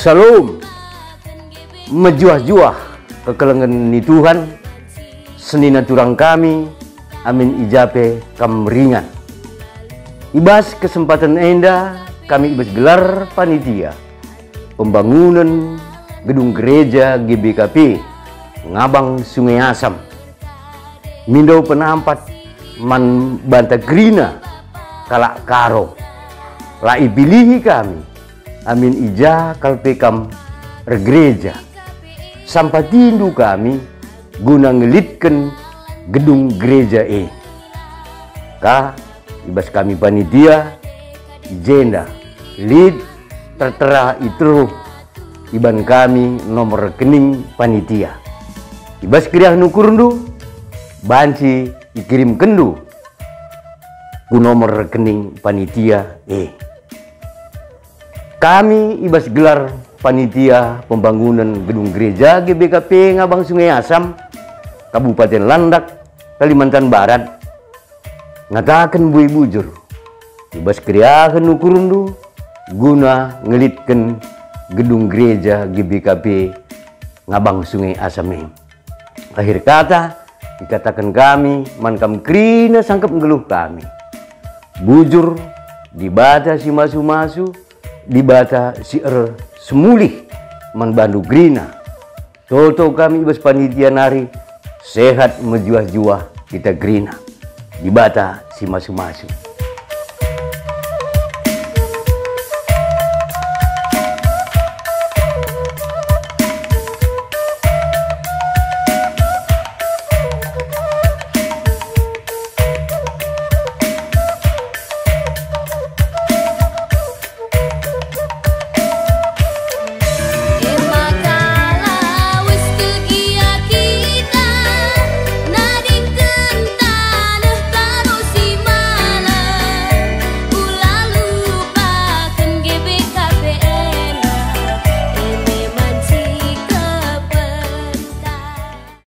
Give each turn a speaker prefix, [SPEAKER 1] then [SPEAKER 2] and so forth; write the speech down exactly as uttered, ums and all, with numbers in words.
[SPEAKER 1] Salam mejuah-juah kekelengan ni Tuhan senina turang kami amin ijape kamringan. Ibas kesempatan enda kami ibas gelar panitia pembangunan gedung gereja G B K P Ngabang Sungai Asam. Mindo penampat man banta grina kalak karo la ibilihi kami amin ija kalpekam regereja sampai tindu kami guna ngelitkan gedung gereja e. Ka ibas kami panitia jenda lead tertera itu iban kami nomor rekening panitia. Ibas kriah nukurundu banci ikirim kendu ku nomor rekening panitia e. Kami ibas gelar panitia pembangunan gedung gereja G B K P Ngabang Sungai Asam, Kabupaten Landak, Kalimantan Barat, ngatakan bui bujur ibas kriahan nukurundu guna ngelitkan gedung gereja G B K P Ngabang Sungai Asam. Akhir kata dikatakan kami mankam krina sangkap ngeluh kami bujur dibata si masu-masu dibata si er semulih man bandu grina toto kami ibas panitia nari sehat mejuah-juah kita grina dibata si masu-masu.